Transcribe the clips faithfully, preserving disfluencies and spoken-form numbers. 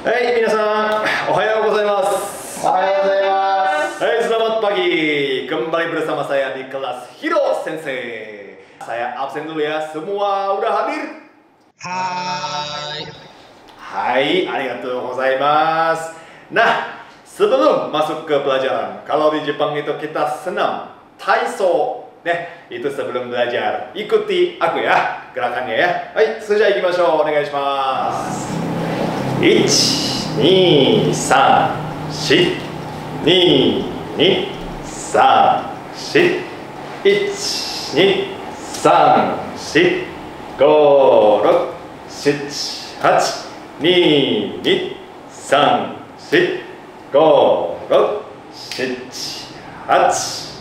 Hai minasan, ohayou gozaimasu. Ohayou gozaimasu. Hai, selamat pagi. Kembali bersama saya di kelas Hiro Sensei. Saya absen dulu ya. Semua udah hadir? Hai. Hai, arigatou gozaimasu. Nah, sebelum masuk ke pelajaran, kalau di Jepang itu kita senam taiso. Nah, itu sebelum belajar. Ikuti aku ya, gerakannya ya. Hai, sudah ikimashou. Onegaishimasu. satu, dua, tiga, empat, dua, dua, tiga, empat, satu, dua, tiga, empat, lima, enam, tujuh, delapan, dua, dua, tiga, empat, lima, enam, tujuh, delapan.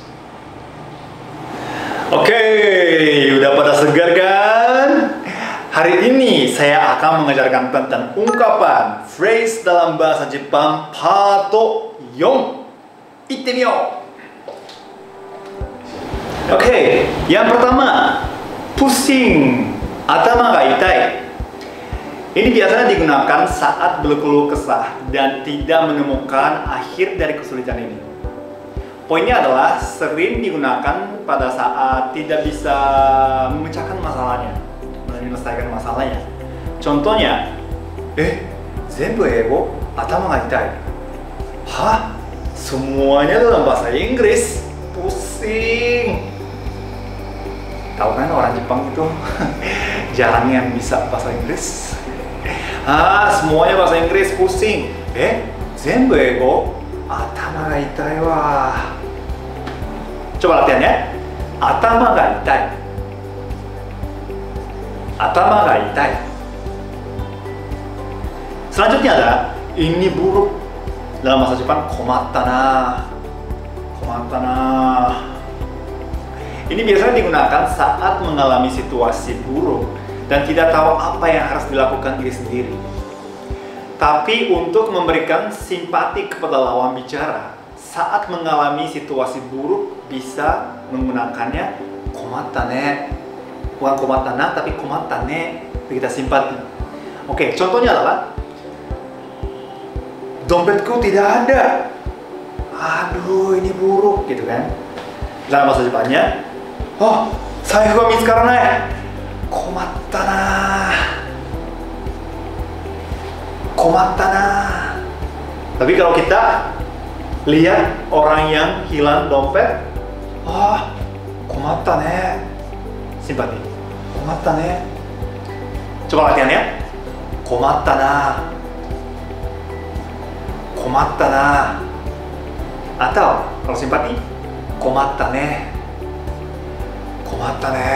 Oke, udah pada segar kan? Hari ini saya akan mengajarkan tentang ungkapan phrase dalam bahasa Jepang part empat. Itte miyou. Oke, yang pertama, pusing, atama ga itai. Ini biasanya digunakan saat berkeluh kesah dan tidak menemukan akhir dari kesulitan ini. Poinnya adalah sering digunakan pada saat tidak bisa memecahkan masalahnya, menyelesaikan masalahnya. Contohnya, eh, zenbu eigo, atama ga itai. Hah? Semuanya dalam bahasa Inggris? Pusing. Tahu kan orang Jepang itu jarang yang bisa bahasa Inggris. Ah, semuanya bahasa Inggris, pusing. Eh, zenbu eigo, atama ga itai wa. Coba latihan ya. Atama ga itai. Atama ga itai. Selanjutnya ada ini buruk. Dalam bahasa Jepang, komatta na. Komatta na. Ini biasanya digunakan saat mengalami situasi buruk dan tidak tahu apa yang harus dilakukan diri sendiri. Tapi untuk memberikan simpati kepada lawan bicara saat mengalami situasi buruk bisa menggunakannya komatta ne. Bukan komatta na, tapi komatta ne. Kita simpati. Oke, contohnya adalah dompetku tidak ada. Aduh, ini buruk gitu kan. Dalam bahasa Jepangnya, oh,財布が見つからない。困ったな。困ったな. Tapi kalau kita lihat orang yang hilang dompet, ah, komatta ne. Simpati. Komatta ne. Coba latihan ya. Komatta na. Komatta na. Atau kalau simpati, komatta ne. Komatta ne.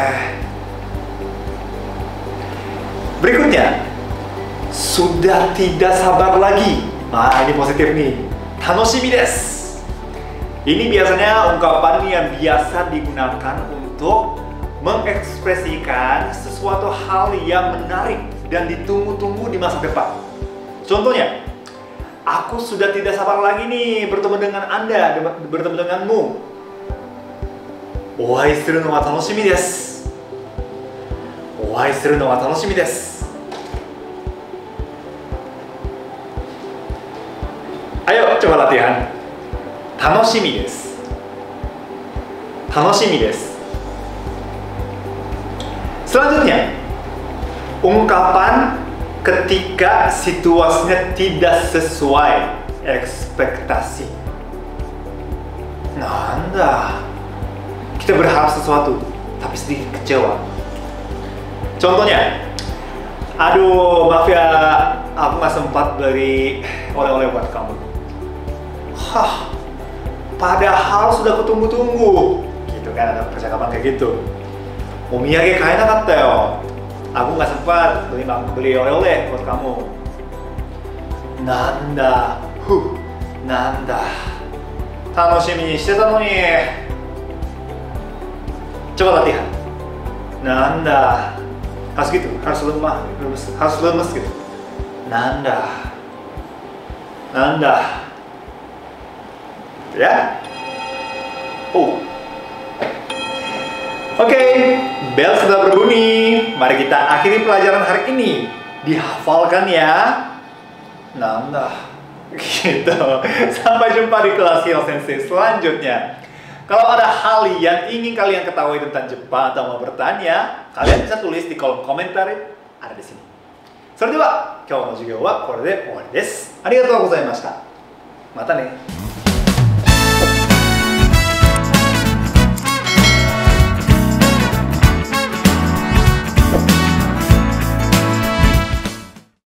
Berikutnya, sudah tidak sabar lagi. Nah, ini positif nih. Tanoshimi desu. Ini biasanya ungkapan yang biasa digunakan untuk mengekspresikan sesuatu hal yang menarik dan ditunggu-tunggu di masa depan. Contohnya, aku sudah tidak sabar lagi nih bertemu dengan Anda, bertemu denganmu. Ohai suru no wa tanoshimi desu. Ohai suru no wa tanoshimi desu. Ayo coba latihan. Tanoshimi desu. Tanoshimi desu. Selanjutnya, ungkapan ketika situasinya tidak sesuai ekspektasi. Nanda? Kita berharap sesuatu, tapi sedikit kecewa. Contohnya, aduh maaf ya, aku nggak sempat beli oleh-oleh buat kamu. Hah, padahal sudah kutunggu-tunggu. Gitu kan, ada percakapan kayak gitu. Omiyage kaenakatta yo. Aku nggak sempat beli beli oleh-oleh buat kamu. Nanda, huh, nanda. Tanoshimi ni shite ta no ni. Coba latihan. Nanda. Harus gitu, harus lemah, harus, harus lemes gitu. Nanda. Nanda. Ya? Oh. Oke, okay, bel sudah berbunyi. Mari kita akhiri pelajaran hari ini. Dihafalkan ya. Nanda. Gitu. Sampai jumpa di kelas Hiro Sensei selanjutnya. Kalau ada hal yang ingin kalian ketahui tentang Jepang atau mau bertanya, kalian bisa tulis di kolom komentar ada di sini. それでは今日の授業はこれで終わりです。ありがとうございました。またね。